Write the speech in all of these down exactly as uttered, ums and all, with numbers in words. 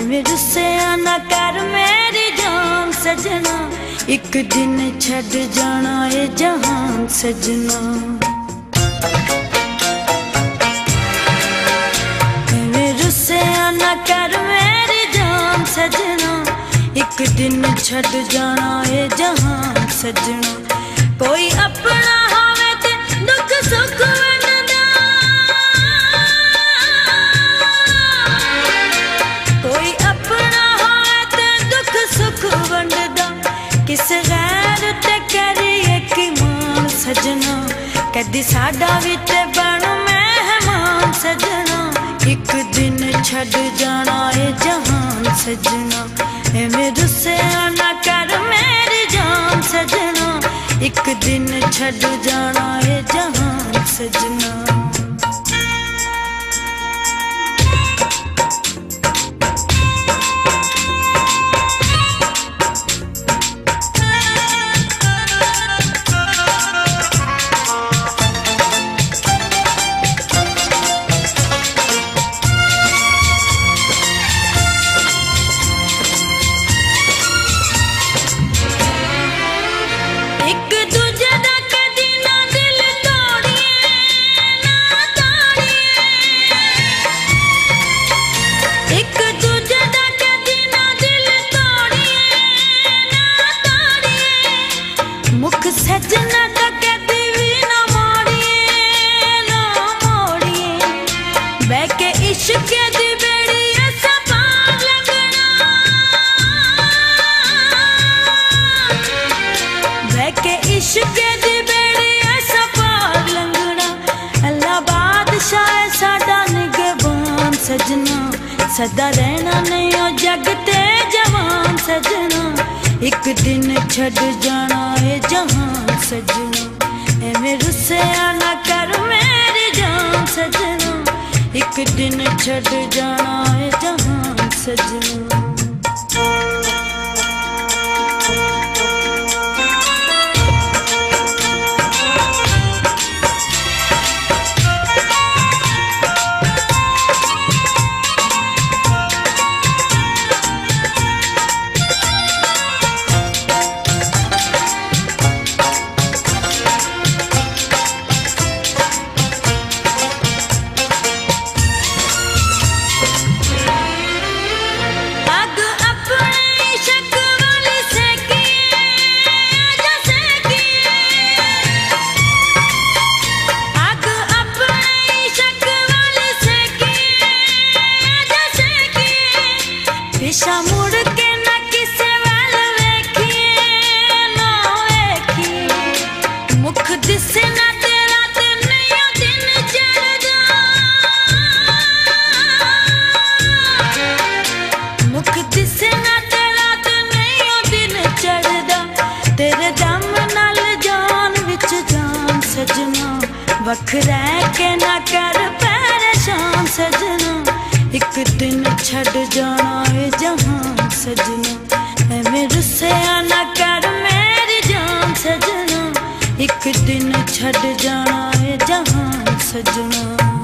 एवें रुस्सिया ना कर मेरी जान सजना, एक दिन छड़ जाना ए जहान सजना। एवें रुस्सिया ना कर मेरी जान सजना, एक दिन छड़ जाना ए जहान सजना। कोई अपना होवे ते दुख सुख वंडदा, कोई अपना होवे ते दुख सुख वंडदा, किस गैर ते करिए कि मान सजना। कदी साडा भी ते बन मेहमान सजना, एक दिन छड़ जाना ए जहान सजना। एवें रुस्सिया ना कर मेरी जान सजना, एक दिन छड़ जाना ए जहान सजना। सजना तो कदी भी ना मोड़िए ना मोड़िए, बह के इश्क दी बेड़ी ऐसा पार लगना, बह के इश्क दी बेड़ी ऐसा पार लगना। अल्लाह बादशाह साडा निगहबान सजना, सदा रहना नहीं ओ जग ते जवान सजना, एक दिन छड़ जाना ए जहान सजना। एवें रुस्सिया ना कर मेरी जान सजना, एक दिन छड़ जाना ए जहान सजना। दिशा मुड़ के ना किसे वाल वेखिए ना वेखी, मुख दिसे ना तेरा ते नहीं दिन चढ़दा, मुख दिसे ना तेरा ते नहीं दिन चढ़दा। तेरे दम नाल जान विच जान सजना, वख रह के ना कर परेशान सजना, एक दिन छड़ जाना ए जहान सजना। एवें रुस्सिया ना कर मेरी जान सजना, एक दिन छड़ जाना ए जहान सजना।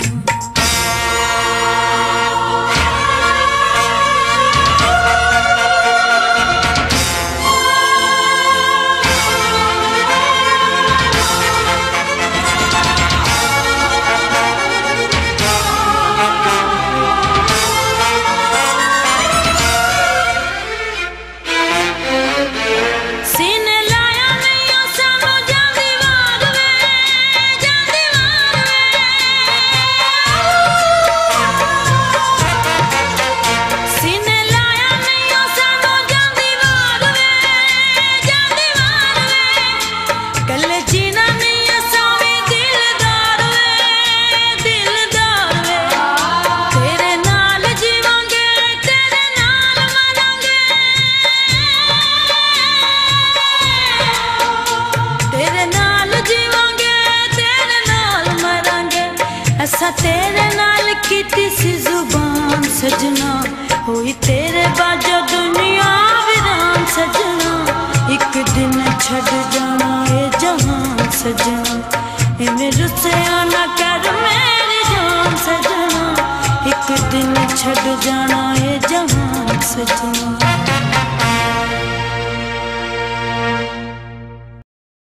असा तेरे नाल कीती सी जुबान सजना, होई तेरे बाजो दुनिया वीरान सजना, एक दिन छड़ जाना ए जहान सजना। एवें रुस्सिया ना कर मेरी जान सजना, एक दिन छड़ जाना ए जहान सजना।